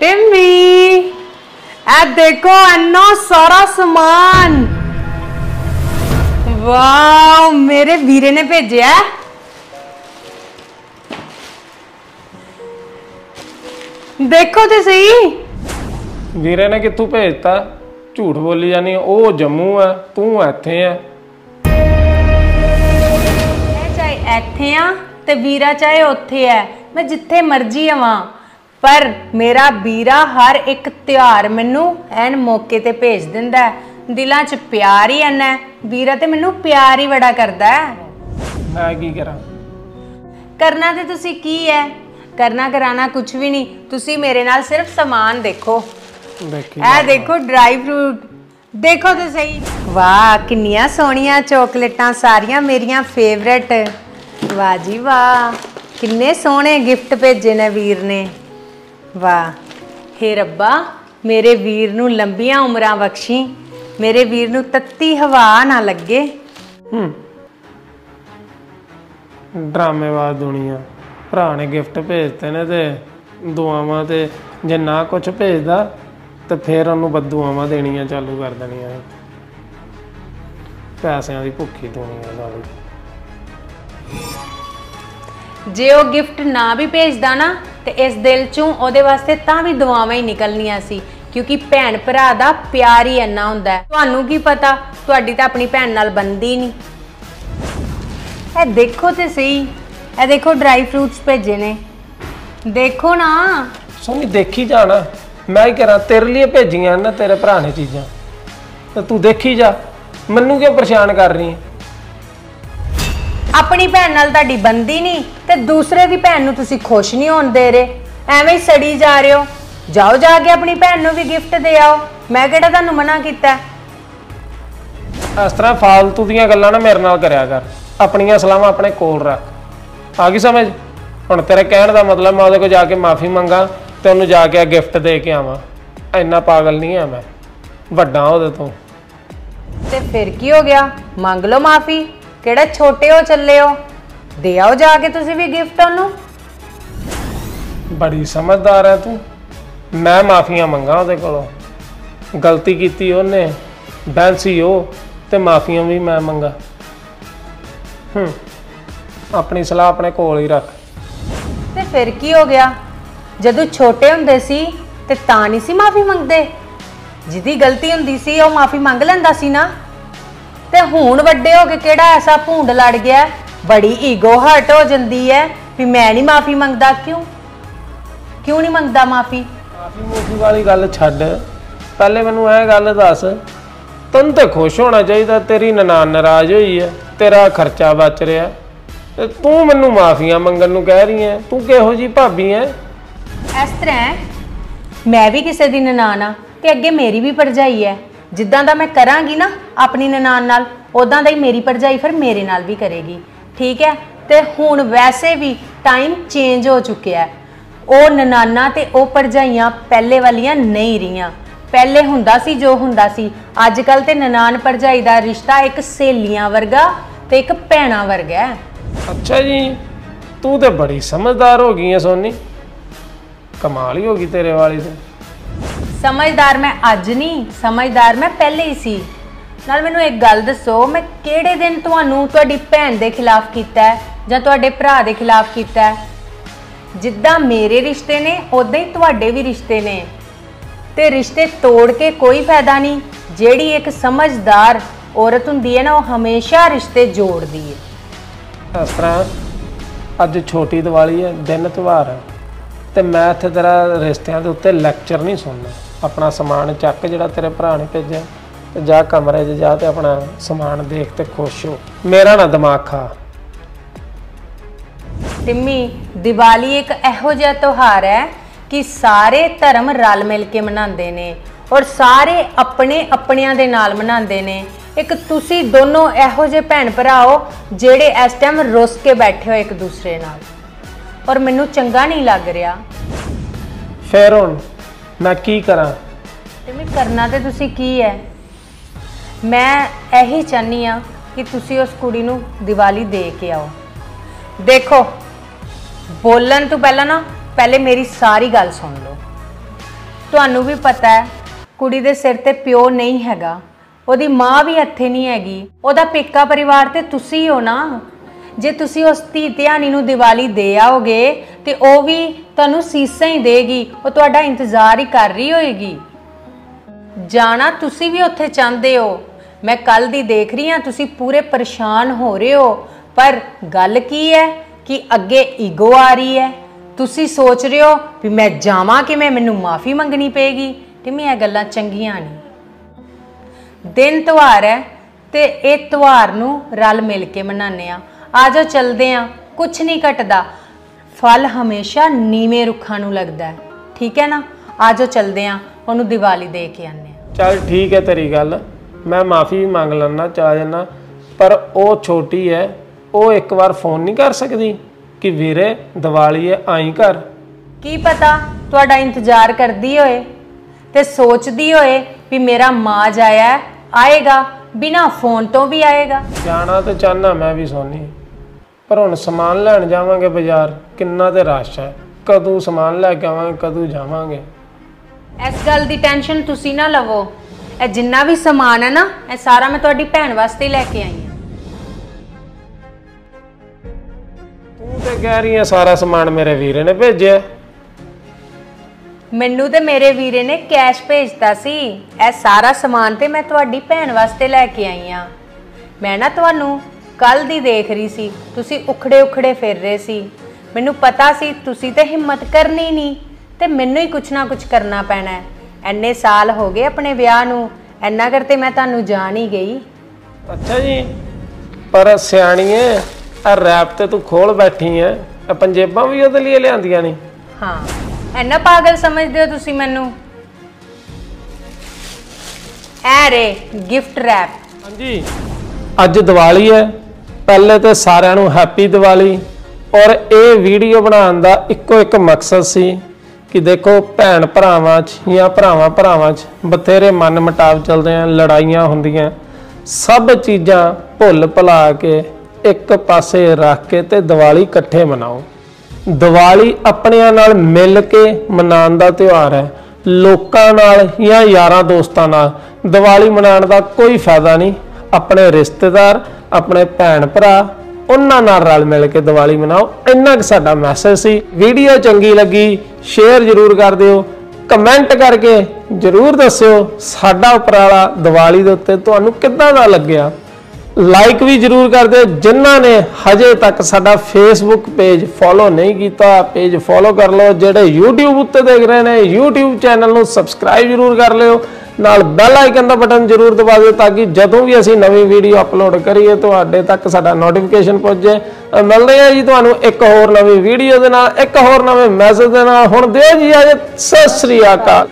टिम्मी ए देखो इन्ना सारा समान। वाह मेरे वीरे ने भेजा है। देखो तो सही। वीरे ने कित्थों भेजता? झूठ बोली जानी। ओ जम्मू है, तू इत्थे है। चाहे इत्थे आ ते वीरा चाहे उत्थे है, मैं जिथे मर्जी आवां, पर मेरा वीरा हर एक त्योहार मैनू एन मौके ते भेज दिंदा है। दिलां च प्यार ही इन्ना है। वीरा ते मैनू प्यार ही बड़ा करदा है। मैं की करा? करना ते तुसी की है, करना कराना कुछ भी नहीं। तुसी मेरे नाल सिर्फ सामान देखो। ए देखो ड्राई फ्रूट, देखो तो सही। वाह किन्नियां सोहणियां चॉकलेटां, सारियां मेरियां फेवरेट। वाह जी वाह, किन्ने सोहणे गिफ्ट भेजे ने वीर ने। वाह हे रब्बा, मेरे वीर नू लंबियां उमरां बख्शी, मेरे वीर नू तत्ती हवा ना लगे। ड्रामेबाज दुनिया। भरा ने गिफ्ट भेजते ने ते दुआवां ते जे ना कुछ भेजदा तो फिर उन्होंने बदुआवां देनियां चालू कर देनियां। पैसों की भुखी दुनिया नाल। जे वो गिफ्ट ना भी भेजदा ना तो इस दिल चों ओहदे वास्ते तां भी दुआवां ही निकलनियां सी, क्योंकि भैन भरा दा प्यार ही इन्ना हुंदा है। तुहानू की पता, तुहाडी तां अपनी भैन नाल बनदी नहीं। ए देखो ते सही, ए देखो ड्राई फ्रूट्स भेजे ने, देखो ना। सोनी देखी जाना, मैं ही करा? तेरे लिए भेजियां ना तेरे भरा ने चीज़ां, तो तू देखी जा। मैनू क्यों परेशान कर रही है? अपनी भैन नाल तुहाडी बनदी नहीं ते दूसरे दी भैन नू तुसी खुश नहीं होण दे रहे। एवें ही सड़ी जा रहे हो। जाओ जाके अपनी भैन नू भी गिफ्ट दे आओ। मैं किहड़ा तुहानू मना कीता? इस तरह फालतू दीयां गल्लां ना मेरे नाल करया कर। अपनियां सलाहां अपने कोल रख। आ गई समझ? हुण तेरे कहण दा मतलब मैं उहदे कोल जाके माफ़ी मंगा ते उहनूं जाके गिफ्ट दे के आवां? इन्ना पागल नहीं है मैं, वड्डा उहदे तों। ते फिर की हो गया, मंग लो माफ़ी। किहड़े छोटे हो चले हो, दे आओ जाके तुसी भी गिफ्ट उहनूं। बड़ी समझदार है तू। मैं माफियां मंगा उहदे कोलों। गलती कीती उहने, बैंसी हो ते माफियां भी मैं मंगा। अपनी सलाह अपने कोल ही रख। ते फिर की हो गया, जदों छोटे हुंदे सी ते तां नहीं सी माफी मंगदे? जिहदी गलती हुंदी सी ओह माफी मंग लैंदा सी ना। ते हुण वड्डे हो के किहड़ा ऐसा भूंड लड़ गया, बड़ी ईगो हर्ट हो जाती है भी मैं नहीं माफी मंगदा। क्यों नहीं मंगदा माफी? माफी वाली गल छड्ड, पहले मैनू यह गल दस, तैनूं तो खुश होना चाहिए। तेरी ननान नाराज हुई है, तेरा खर्चा बच रहा, ते तू मैनू माफियां मंगण नूं कह रही है। तू किहो जी भाभी है? इस तरह है, मैं भी किसी दी ननान आ ते अगे मेरी भी भरजाई है। जिद्दां दा मैं करांगी ना अपनी ननान नाल, उदां दा ही मेरी भरजाई फिर मेरे नाल भी करेगी। ठीक है? ते हुण वैसे भी टाइम चेंज हो चुकिया है। ਉਹ ਨਨਾਨਾ ਤੇ ਉਹ ਭਰਜਾਈਆਂ ਪਹਿਲੇ ਵਾਲੀਆਂ ਨਹੀਂ ਰਹੀਆਂ। ਪਹਿਲੇ ਹੁੰਦਾ ਸੀ ਜੋ ਹੁੰਦਾ ਸੀ। ਅੱਜ ਕੱਲ ਤੇ ਨਨਾਨ ਭਰਜਾਈ ਦਾ ਰਿਸ਼ਤਾ ਇੱਕ ਸਹੇਲੀਆਂ ਵਰਗਾ ਤੇ ਇੱਕ ਭੈਣਾ ਵਰਗਾ ਹੈ। अच्छा जी, तू तो बड़ी समझदार हो गई है सोनी। कमाल ही होगी तेरे वाली से। समझदार मैं अज नहीं, समझदार मैं पहले ही सी। नाल मैनू एक गल दसो, मैं किहड़े दिन तुहानू तुहाडी भैन दे खिलाफ कीता है जां तुहाडे भरा दे खिलाफ कीता है? जिद्दां मेरे रिश्ते ने उदां ही तुहाडे भी रिश्ते ने, ते रिश्ते तोड़ के कोई फायदा नहीं। जिहड़ी एक समझदार औरत हुंदी है ना, वो हमेशा रिश्ते जोड़दी है। इस तरह अज छोटी दिवाली है, दिन त्यौहार है, तो मैं इत्थे तेरा रिश्तियां दे उत्ते लैक्चर नहीं सुनना। अपना समान चक जिहड़ा तेरे भरा ने भेजा, ते जा कमरे 'च जा ते अपना समान देख ते खुश हो। मेरा ना दिमाग खा। टिम्मी, दिवाली एक इहो जिहा त्योहार है कि सारे धर्म रल मिल के मनाते ने और सारे अपने अपनियां दे नाल मनाते ने। एक तुसी दोनों इहो जे भैन भरा हो जेड़े इस टाइम रुस के बैठे हो एक दूसरे नाल, और मैनू चंगा नहीं लग रहा। फिर हुण मैं की करा? टिम्मी, करना ते तुसी की है, मैं यही चाहनी हाँ कि तुसी उस कुड़ी नू दिवाली दे के आओ। देखो, बोलन तो पहला ना पहले मेरी सारी गल सुन लो। ਤੁਹਾਨੂੰ ਵੀ ਪਤਾ ਹੈ ਕੁੜੀ ਦੇ ਸਿਰ ਤੇ ਪਿਓ ਨਹੀਂ ਹੈਗਾ, ਉਹਦੀ ਮਾਂ ਵੀ ਇੱਥੇ ਨਹੀਂ ਹੈਗੀ, ਉਹਦਾ ਪੇਕਾ ਪਰਿਵਾਰ ਤੇ ਤੁਸੀਂ ਹੋ ਨਾ। ਜੇ ਤੁਸੀਂ ਉਸ ਧੀ ਧਿਆਣੀ ਨੂੰ ਦੀਵਾਲੀ ਦੇ ਆਓਗੇ ਤੇ ਉਹ ਵੀ ਤੁਹਾਨੂੰ ਸੀਸਾਂ ਹੀ ਦੇਗੀ, ਉਹ ਤੁਹਾਡਾ ਇੰਤਜ਼ਾਰ ਹੀ ਕਰ ਰਹੀ ਹੋਏਗੀ। ਜਾਣਾ ਤੁਸੀਂ ਵੀ ਉੱਥੇ ਚਾਹੁੰਦੇ ਹੋ, ਮੈਂ ਕੱਲ ਦੀ ਦੇਖ ਰਹੀ ਹਾਂ ਤੁਸੀਂ ਪੂਰੇ ਪਰੇਸ਼ਾਨ ਹੋ ਰਹੇ ਹੋ, ਪਰ ਗੱਲ ਕੀ ਹੈ ਕਿ ਅੱਗੇ ਈਗੋ ਆ ਰਹੀ ਹੈ। ਤੁਸੀਂ ਸੋਚ ਰਹੇ ਹੋ ਵੀ ਮੈਂ ਜਾਵਾਂ ਕਿਵੇਂ, ਮੈਨੂੰ ਮਾਫੀ ਮੰਗਣੀ ਪਏਗੀ, ਕਿ ਮੈਂ ਇਹ ਗੱਲਾਂ ਚੰਗੀਆਂ ਨਹੀਂ। ਦਿਨ ਤਿਉਹਾਰ ਹੈ ਤੇ ਇਹ ਤਿਉਹਾਰ ਨੂੰ ਰਲ ਮਿਲ ਕੇ ਮਨਾਉਂਦੇ ਆ। ਆ ਜਾਓ ਚੱਲਦੇ ਆ, ਕੁਛ ਨਹੀਂ ਘਟਦਾ, ਫਲ ਹਮੇਸ਼ਾ ਨੀਵੇਂ ਰੁੱਖਾਂ ਨੂੰ ਲੱਗਦਾ ਹੈ, ਠੀਕ ਹੈ ਨਾ। ਆ ਜਾਓ ਚੱਲਦੇ ਆ, ਉਹਨੂੰ ਦੀਵਾਲੀ ਦੇ ਕੇ ਆਨੇ ਆ। ਚੱਲ ਠੀਕ ਹੈ ਤੇਰੀ ਗੱਲ, ਮੈਂ ਮਾਫੀ ਵੀ ਮੰਗ ਲੈਣਾ ਚਾਹ ਜਾਣਾ, ਪਰ ਉਹ ਛੋਟੀ ਹੈ, ਉਹ ਇੱਕ ਵਾਰ ਫੋਨ ਨਹੀਂ ਕਰ ਸਕਦੀ ਕਿ ਵੀਰੇ ਦੀਵਾਲੀ ਹੈ ਆਈ ਘਰ? ਕੀ ਪਤਾ ਤੁਹਾਡਾ ਇੰਤਜ਼ਾਰ ਕਰਦੀ ਹੋਏ ਤੇ ਸੋਚਦੀ ਹੋਏ ਵੀ ਮੇਰਾ ਮਾਜ ਆਇਆ ਆਏਗਾ, ਬਿਨਾ ਫੋਨ ਤੋਂ ਵੀ ਆਏਗਾ। ਜਾਣਾ ਤੇ ਚਾਹਨਾ ਮੈਂ ਵੀ ਸੋਨੀ, ਪਰ ਹੁਣ ਸਮਾਨ ਲੈਣ ਜਾਵਾਂਗੇ ਬਾਜ਼ਾਰ, ਕਿੰਨਾ ਤੇ ਰਸ਼ ਹੈ, ਕਦੋਂ ਸਮਾਨ ਲੈ ਕੇ ਆਵਾਂਗੇ, ਕਦੋਂ ਜਾਵਾਂਗੇ। ਇਸ ਗੱਲ ਦੀ ਟੈਨਸ਼ਨ ਤੁਸੀਂ ਨਾ ਲਵੋ, ਇਹ ਜਿੰਨਾ ਵੀ ਸਮਾਨ ਹੈ ਨਾ, ਇਹ ਸਾਰਾ ਮੈਂ ਤੁਹਾਡੀ ਭੈਣ ਵਾਸਤੇ ਲੈ ਕੇ ਆਈ ਹਾਂ। ਤੂੰ ਤੇ ਕਹਿ ਰਹੀ ਹੈ ਸਾਰਾ ਸਮਾਨ ਮੇਰੇ ਵੀਰੇ ਨੇ ਭੇਜਿਆ। ਮੈਨੂੰ ਤੇ ਮੇਰੇ ਵੀਰੇ ਨੇ ਕੈਸ਼ ਭੇਜਤਾ ਸੀ, ਇਹ ਸਾਰਾ ਸਮਾਨ ਤੇ ਮੈਂ ਤੁਹਾਡੀ ਭੈਣ ਵਾਸਤੇ ਲੈ ਕੇ ਆਈ ਹਾਂ। ਮੈਂ ਨਾ ਤੁਹਾਨੂੰ ਕੱਲ ਦੀ ਦੇਖ ਰਹੀ ਸੀ, ਤੁਸੀਂ ਉਖੜੇ ਫਿਰ ਰਹੇ ਸੀ, ਮੈਨੂੰ ਪਤਾ ਸੀ ਤੁਸੀਂ ਤੇ ਹਿੰਮਤ ਕਰਨੀ ਨਹੀਂ ਤੇ ਮੈਨੂੰ ਹੀ ਕੁਛ ਨਾ ਕੁਛ ਕਰਨਾ ਪੈਣਾ ਹੈ। ਇੰਨੇ ਸਾਲ ਹੋ ਗਏ ਆਪਣੇ ਵਿਆਹ ਨੂੰ, ਇੰਨਾ ਕਰਤੇ ਮੈਂ ਤੁਹਾਨੂੰ ਜਾਣ ਹੀ ਗਈ। ਅੱਛਾ ਜੀ, ਪਰ ਸਿਆਣੀਏ ਆ ਰੈਪ ਤੇ ਤੂੰ ਖੋਲ ਬੈਠੀ ਐ, ਆ ਪੰਜੇਬਾਂ ਵੀ ਉਹਦੇ ਲਈ ਲਿਆਂਦੀਆਂ ਨਹੀਂ। ਹਾਂ, ਇੰਨਾ ਪਾਗਲ ਸਮਝਦੇ ਹੋ ਤੁਸੀਂ ਮੈਨੂੰ? ਐ ਰੇ ਗਿਫਟ ਰੈਪ। ਹਾਂਜੀ, ਅੱਜ ਦੀਵਾਲੀ ਹੈ, ਪਹਿਲੇ ਤੇ ਸਾਰਿਆਂ ਨੂੰ ਹੈਪੀ ਦੀਵਾਲੀ। ਔਰ ਇਹ ਵੀਡੀਓ ਬਣਾਉਣ ਦਾ ਇੱਕੋ ਇੱਕ ਮਕਸਦ ਸੀ ਕਿ ਦੇਖੋ ਭੈਣ ਭਰਾਵਾਂ 'ਚ ਜਾਂ ਭਰਾਵਾਂ 'ਚ ਬਥੇਰੇ ਮਨ ਮੁਟਾਵ ਚੱਲਦੇ ਆ, ਲੜਾਈਆਂ ਹੁੰਦੀਆਂ, ਸਭ ਚੀਜ਼ਾਂ ਭੁੱਲ ਭੁਲਾ ਕੇ ਇੱਕ ਪਾਸੇ ਰੱਖ ਕੇ ਤੇ ਦੀਵਾਲੀ ਇਕੱਠੇ ਮਨਾਓ। ਦੀਵਾਲੀ ਆਪਣਿਆਂ ਨਾਲ ਮਿਲ ਕੇ ਮਨਾਉਣ ਦਾ ਤਿਉਹਾਰ ਹੈ, ਲੋਕਾਂ ਨਾਲ ਜਾਂ ਯਾਰਾਂ ਦੋਸਤਾਂ ਨਾਲ ਦੀਵਾਲੀ ਮਨਾਉਣ ਦਾ ਕੋਈ ਫਾਇਦਾ ਨਹੀਂ। ਆਪਣੇ ਰਿਸ਼ਤੇਦਾਰ, ਆਪਣੇ ਭੈਣ ਭਰਾ, ਉਹਨਾਂ ਨਾਲ ਰਲ ਮਿਲ ਕੇ ਦੀਵਾਲੀ ਮਨਾਓ, ਇੰਨਾ ਕੁ ਸਾਡਾ ਮੈਸੇਜ ਸੀ। ਵੀਡੀਓ ਚੰਗੀ ਲੱਗੀ ਸ਼ੇਅਰ ਜ਼ਰੂਰ ਕਰ ਦਿਓ, ਕਮੈਂਟ ਕਰਕੇ ਜ਼ਰੂਰ ਦੱਸਿਓ ਸਾਡਾ ਉਪਰਾਲਾ ਦੀਵਾਲੀ ਦੇ ਉੱਤੇ ਤੁਹਾਨੂੰ ਕਿੱਦਾਂ ਦਾ ਲੱਗਿਆ। ਲਾਈਕ ਵੀ ਜ਼ਰੂਰ ਕਰ ਦਿਓ। ਜਿਨ੍ਹਾਂ ਨੇ ਹਜੇ ਤੱਕ ਸਾਡਾ ਫੇਸਬੁੱਕ ਪੇਜ ਫੋਲੋ ਨਹੀਂ ਕੀਤਾ, ਪੇਜ ਫੋਲੋ ਕਰ ਲਓ। ਜਿਹੜੇ YouTube ਉੱਤੇ ਦੇਖ ਰਹੇ ਨੇ, YouTube ਚੈਨਲ ਨੂੰ ਸਬਸਕ੍ਰਾਈਬ ਜ਼ਰੂਰ ਕਰ ਲਿਓ, ਨਾਲ ਬੈਲ ਆਈਕਨ ਦਾ ਬਟਨ ਜ਼ਰੂਰ ਦਬਾ ਦਿਓ ਤਾਂ ਕਿ ਜਦੋਂ ਵੀ ਅਸੀਂ ਨਵੀਂ ਵੀਡੀਓ ਅਪਲੋਡ ਕਰੀਏ ਤੁਹਾਡੇ ਤੱਕ ਸਾਡਾ ਨੋਟੀਫਿਕੇਸ਼ਨ ਪਹੁੰਚੇ। ਮਿਲਦੇ ਹਾਂ ਜੀ ਤੁਹਾਨੂੰ ਇੱਕ ਹੋਰ ਨਵੀਂ ਵੀਡੀਓ ਦੇ ਨਾਲ, ਇੱਕ ਹੋਰ ਨਵੇਂ ਮੈਸੇਜ ਦੇ ਨਾਲ। ਹੁਣ ਦਿਓ ਜੀ ਅੱਜ, ਸਤਿ ਸ੍ਰੀ ਅਕਾਲ।